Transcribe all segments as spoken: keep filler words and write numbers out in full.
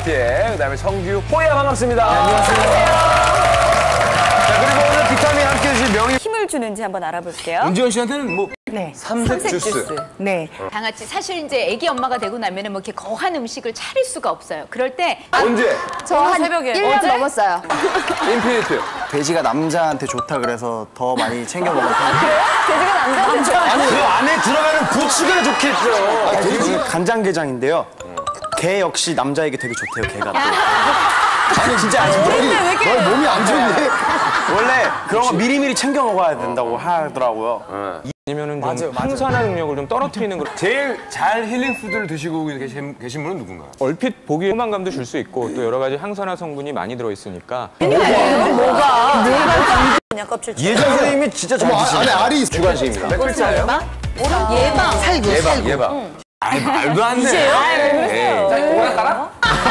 에스티의 그다음에 성규, 호야 반갑습니다. 네, 안녕하세요. 자, 그리고 오늘 비타민 함께 해주실 명의 힘을 주는지 한번 알아볼게요. 은지원 씨한테는 뭐 네. 삼색, 삼색 주스. 주스. 네. 다 같이 사실 이제 아기 엄마가 되고 나면은 뭐 이렇게 거한 음식을 차릴 수가 없어요. 그럴 때 언제? 저 한 새벽에 일 년 어제? 넘었어요. 인피니트. 돼지가 남자한테 좋다 그래서 더 많이 챙겨 먹을 편이에요. 돼지가 남자한테 좋아. 아니, 그 안에 들어가는 부추가 좋겠죠. 아, 돼지 간장게장인데요. 게 역시 남자에게 되게 좋대요, 게가. 아니, 진짜 아직 왜 이렇게 너 몸이 안 좋은데? 원래 그런 거 미리미리 챙겨 먹어야 된다고 하더라고요. 아니면은 좀 항산화 능력을 좀 떨어뜨리는 거. 제일 잘 힐링 푸드를 드시고 계신, 계신 분은 누군가요? 얼핏 보기에 포만감도 줄 수 있고 또 여러 가지 항산화 성분이 많이 들어 있으니까. 뭐가? 그냥 껍질. 예전 선생님이 진짜 잘 드시는 안에 알이 있어. 주관식입니다. 몇 글자예요? 예방. 살구, 예방, 살구. 예방. 아이, 말도 안 돼. 이제요? 왜 그러세요? 자, 오라 가라?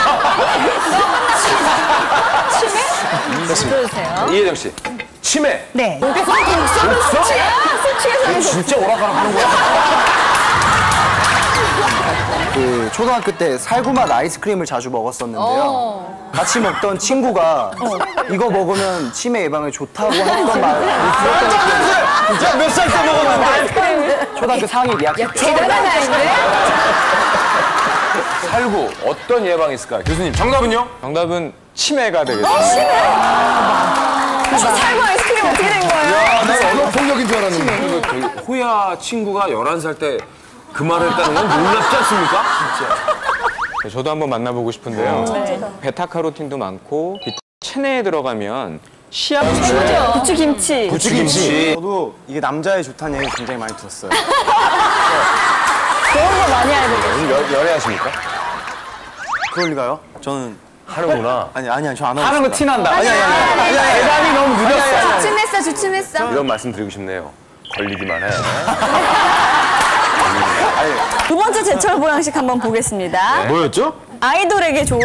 들어주세요. 이혜정 씨. 치매. 네. 없어? 진짜 오락가락 하는 거야? 그 초등학교 때 살구맛 아이스크림을 자주 먹었었는데요. 같이 먹던 친구가 이거 먹으면 치매 예방에 좋다고 했던 말을 들었던 게 야, 몇 살 때 먹었는데? 초등학교 사 학년 이 학기 때. 대단한 아이인데? 살구, 어떤 예방이 있을까요? 교수님, 정답은요? 정답은 치매가 되겠습니다. 저 살구 아이스크림 어떻게 된 거예요? 아, 난 언어 폭력인 줄 알았는데. 그리고 저기 호야 친구가 열한 살 때 그 말을 했다는 건 놀랍지 않습니까? 네, 저도 한번 만나보고 싶은데요. 베타카로틴도 많고 비타- 체내에 들어가면 시합 부추 김치. 부추김치. 저도 이게 남자에 좋다는 얘기 굉장히 많이 들었어요. 그런 거 많이 알고 계세요. 오늘 열, 열애하십니까? 그럴 리가요? 저는 하는구나. 아니 아니 아니 저 안 하고 하는 거 있습니다. 티난다. 아니, 아니, 아니. 아니, 아니, 대답이 너무 느렸어. 주춤했어, 주춤했어. 이런 말씀 드리고 싶네요. 걸리기만 해. 두 번째 제철 보양식 한번 보겠습니다. 뭐였죠? 아이돌에게 좋은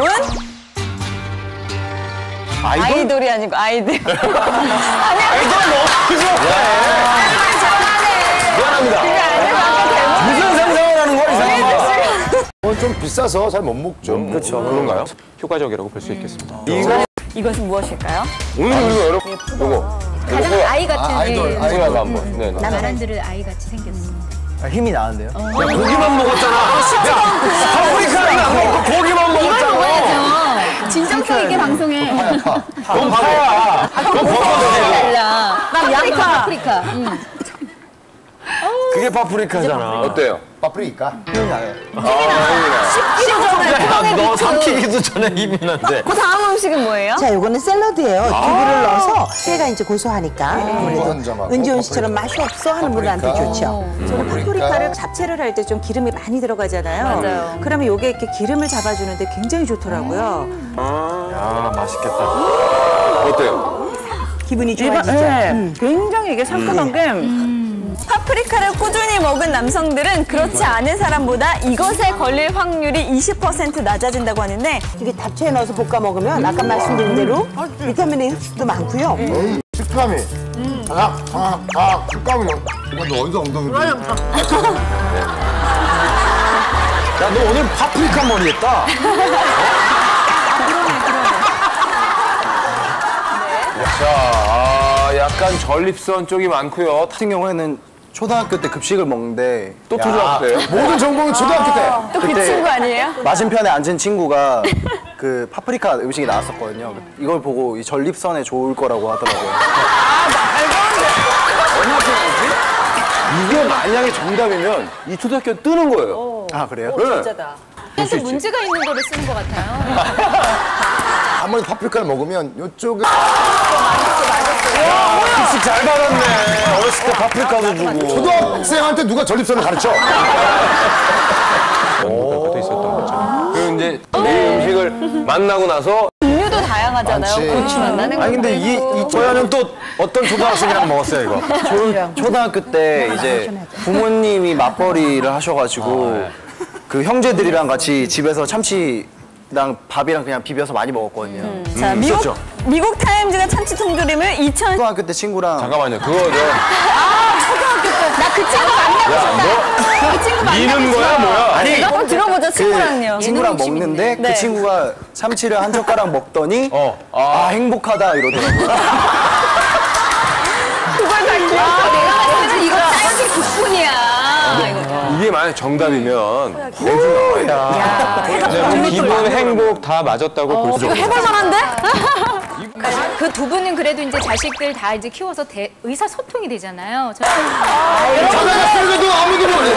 아이돌? 아이돌이 아니고 아이들. 아이돌 너무 좋아해. 미안합니다. 무슨 상상을 하는 거야, 이 사람아. 어, 좀 비싸서 잘 못 먹죠. 그렇죠. 그런가요? 효과적이라고 볼 수 있겠습니다. 이거 이것은 무엇일까요? 오늘 그리고 여러분 요거 가장 아이 같은 아이돌, 애. 아이돌. 호야가 한번. 네. 네. 나만들을 아이 같이 생겼어. 아, 힘이 나는데요? 야, 고기만 먹었잖아. 야, 파프리카는 안 먹고 고기만 먹었잖아. 먹어야죠. 진정성 있게 방송해. 넌 파야. 넌 버섯이야. 달라. 난 양파. 아프리카. 응. 그게 파프리카잖아. 어때요? 파프리카. 힘이 나요. 너 삼키기도 전에 힘이 난데. 그 다음 음식은 뭐예요? 자, 요거는 샐러드예요. 듀비를 넣어서 회가 이제 고소하니까 아무래도 건장하고 은지원 씨처럼 맛이 없어 하는 분들한테 파프리카. 좋죠. 저는 파프리카를 잡채를 할 때 좀 기름이 많이 들어가잖아요. 맞아요. 그러면 요게 이렇게 기름을 잡아주는데 굉장히 좋더라고요. 야, 맛있겠다. 어때요? 기분이 일반- 좋아지죠. 네. 굉장히 이게 상큼한 게 파프리카를 꾸준히 먹은 남성들은 그렇지 않은 사람보다 이것에 걸릴 확률이 이십 퍼센트 낮아진다고 하는데 이게 잡채에 넣어서 볶아 먹으면 아까 말씀드린 대로 비타민의 흡수도 많고요. 식감이. 아, 아, 아, 식감이. 이거 너 어디서 엉덩이? 야, 너 오늘 파프리카 머리 했다. 자, 아, 약간 전립선 쪽이 많고요. 같은 경우에는 초등학교 때 급식을 먹는데 또 초등학교예요? 모든 정보는 초등학교 때. 또 그 그때 친구 아니에요? 맞은편에 앉은 친구가 그 파프리카 음식이 나왔었거든요. 이걸 보고 이 전립선에 좋을 거라고 하더라고요. 이게 만약에 정답이면 이 초등학교 뜨는 거예요. 아 그래요? 진짜다. 그래서 문제가 있는 거를 쓰는 것 같아요. 아무리 파프리카를 먹으면 이쪽에 급식 잘 받았네. 어렸을 때 파프리카도 주고. 초등학생한테 누가 전립선을 가르쳐? 또 있었던 거죠. 그리고 이제 이 음식을 만나고 나서 종류도 다양하잖아요. 많지. 고추 만나는 거. 아니 근데 이, 이 저야는 또 어떤 초등학생이랑 먹었어요 이거. 초, 초등학교 때 이제 부모님이 맞벌이를 하셔가지고 그 형제들이랑 같이 집에서 참치랑 밥이랑 그냥 비벼서 많이 먹었거든요. 음. 자, 미국, 있었죠? 미국 타임즈가 참치 통조림을 이천 초등학교 때 친구랑 잠깐만요. 그거죠. 나 그 친구 만나고 야, 너 그 친구 만나고 미는 거야 뭐야? 아니, 한번 들어보자. 친구랑요. 친구랑 예능 먹는데 욕심 그 네. 친구가 참치를 한 젓가락 먹더니 어. 아 행복하다 이러더라고요. 아, 내가 봤을 때 이거 자연스레 국분이야. 이거. 이게 만약 정답이면 내주 나와야. 네, 뭐 기분, 행복 다 맞았다고 볼 수 이거 있어요. 해볼만한데? 그 두 분은 그래도 이제 자식들 다 이제 키워서 대, 의사소통이 되잖아요. 저- 자네가 쓰고도 아무도 모르